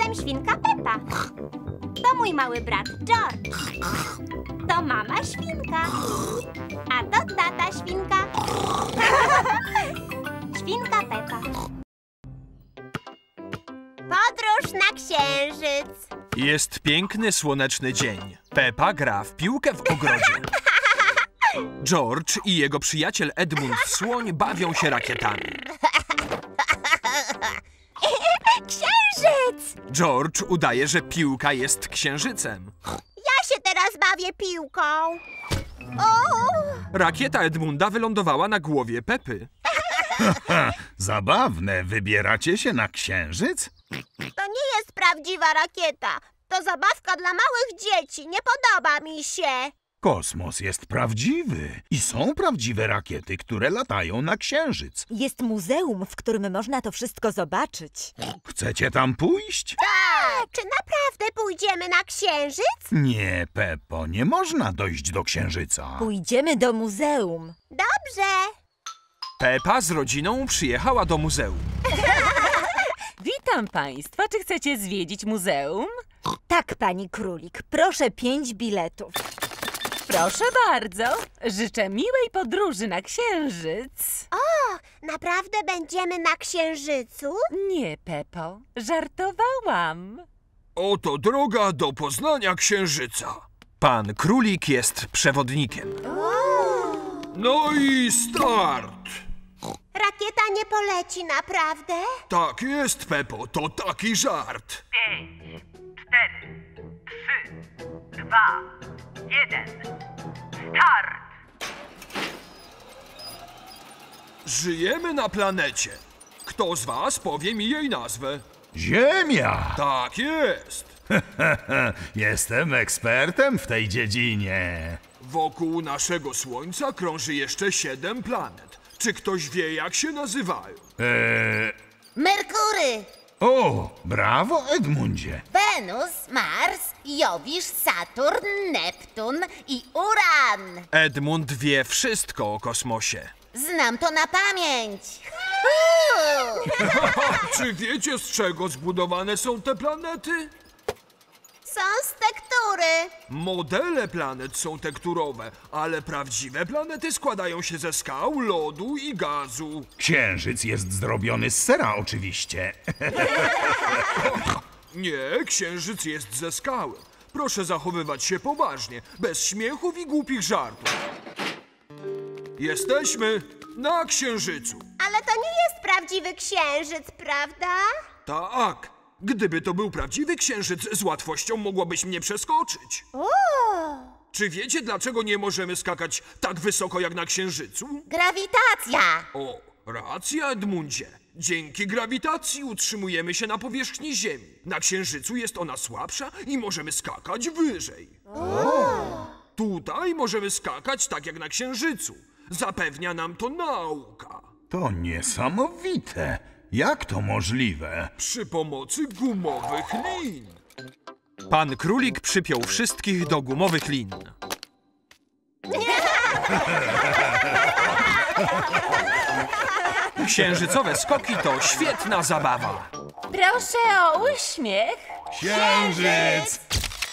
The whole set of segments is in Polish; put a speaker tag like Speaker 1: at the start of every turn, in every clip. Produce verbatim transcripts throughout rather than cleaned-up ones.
Speaker 1: jestem świnka Pepa. To mój mały brat George. To mama świnka. A to tata świnka. Świnka Pepa. Podróż na księżyc.
Speaker 2: Jest piękny, słoneczny dzień. Pepa gra w piłkę w ogrodzie. George i jego przyjaciel Edmund Słoń bawią się rakietami.
Speaker 1: Księżyc!
Speaker 2: George udaje, że piłka jest księżycem.
Speaker 1: Ja się teraz bawię piłką. O!
Speaker 2: Rakieta Edmunda wylądowała na głowie Pepy.
Speaker 3: Zabawne. Wybieracie się na księżyc?
Speaker 1: To nie jest prawdziwa rakieta. To zabawka dla małych dzieci. Nie podoba mi się.
Speaker 3: Kosmos jest prawdziwy i są prawdziwe rakiety, które latają na księżyc.
Speaker 4: Jest muzeum, w którym można to wszystko zobaczyć.
Speaker 3: Chcecie tam pójść?
Speaker 1: Tak! Czy naprawdę pójdziemy na księżyc?
Speaker 3: Nie, Peppo, nie można dojść do księżyca.
Speaker 4: Pójdziemy do muzeum.
Speaker 1: Dobrze.
Speaker 2: Pepa z rodziną przyjechała do muzeum.
Speaker 5: Witam państwa. Czy chcecie zwiedzić muzeum?
Speaker 4: Tak, pani królik. Proszę pięć biletów.
Speaker 5: Proszę bardzo. Życzę miłej podróży na księżyc.
Speaker 1: O, naprawdę będziemy na księżycu?
Speaker 5: Nie, Pepo. Żartowałam.
Speaker 2: Oto droga do poznania księżyca. Pan Królik jest przewodnikiem. No i start!
Speaker 1: Rakieta nie poleci, naprawdę?
Speaker 2: Tak jest, Pepo, to taki żart.
Speaker 6: Pięć, cztery, trzy, dwa, jeden. Start!
Speaker 2: Żyjemy na planecie. Kto z was powie mi jej nazwę?
Speaker 3: Ziemia!
Speaker 2: Tak jest.
Speaker 3: Jestem ekspertem w tej dziedzinie.
Speaker 2: Wokół naszego Słońca krąży jeszcze siedem planet. Czy ktoś wie, jak się nazywają?
Speaker 3: Eee...
Speaker 1: Merkury,
Speaker 3: O, brawo, Edmundzie.
Speaker 1: Wenus, Mars, Jowisz, Saturn, Neptun i Uran.
Speaker 2: Edmund wie wszystko o kosmosie.
Speaker 1: Znam to na pamięć.
Speaker 2: Czy wiecie, z czego zbudowane są te planety?
Speaker 1: Są z tektury.
Speaker 2: Modele planet są tekturowe, ale prawdziwe planety składają się ze skał, lodu i gazu.
Speaker 3: Księżyc jest zrobiony z sera, oczywiście.
Speaker 2: Nie, księżyc jest ze skały. Proszę zachowywać się poważnie, bez śmiechów i głupich żartów. Jesteśmy na księżycu.
Speaker 1: Ale to nie jest prawdziwy księżyc, prawda?
Speaker 2: Tak, gdyby to był prawdziwy księżyc, z łatwością mogłabyś mnie przeskoczyć.
Speaker 1: O,
Speaker 2: Czy wiecie, dlaczego nie możemy skakać tak wysoko jak na księżycu?
Speaker 1: grawitacja.
Speaker 2: O, racja, Edmundzie. Dzięki grawitacji utrzymujemy się na powierzchni Ziemi. Na księżycu jest ona słabsza i możemy skakać wyżej. Tutaj możemy skakać tak jak na księżycu. Zapewnia nam to nauka.
Speaker 3: To niesamowite. Jak to możliwe?
Speaker 2: Przy pomocy gumowych lin. Pan Królik przypiął wszystkich do gumowych lin. Księżycowe skoki to świetna zabawa.
Speaker 5: Proszę o uśmiech.
Speaker 3: Księżyc!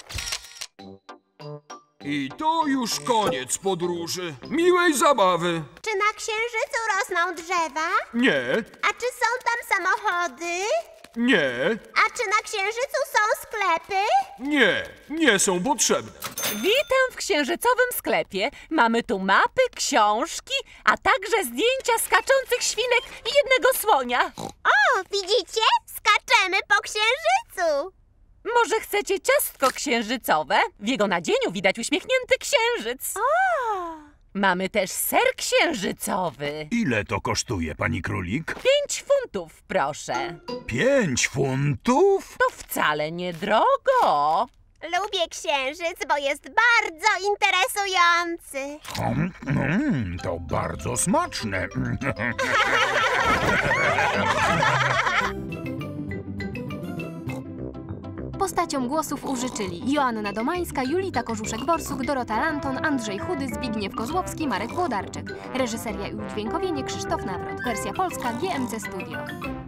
Speaker 2: I to już koniec podróży. Miłej zabawy.
Speaker 1: Czy na księżycu rosną drzewa?
Speaker 2: Nie,
Speaker 1: A czy są tam samochody?
Speaker 2: nie,
Speaker 1: A czy na księżycu są sklepy?
Speaker 2: nie, nie są potrzebne.
Speaker 5: Witam w księżycowym sklepie. Mamy tu mapy, książki, a także zdjęcia skaczących świnek i jednego słonia.
Speaker 1: O, widzicie? Skaczemy po księżycu.
Speaker 5: Może chcecie ciastko księżycowe? W jego nadzieniu widać uśmiechnięty księżyc. Mamy też ser księżycowy.
Speaker 3: Ile to kosztuje, pani królik?
Speaker 5: Pięć funtów, proszę.
Speaker 3: Pięć funtów?
Speaker 5: To wcale niedrogo.
Speaker 1: Lubię księżyc, bo jest bardzo interesujący.
Speaker 3: Mm, mm, to bardzo smaczne.
Speaker 7: Postaciom głosów użyczyli Joanna Domańska, Julita Korzuszek-Borsuk, Dorota Lanton, Andrzej Chudy, Zbigniew Kozłowski, Marek Włodarczyk. Reżyseria i udźwiękowienie Krzysztof Nawrot. Wersja polska G M C Studio.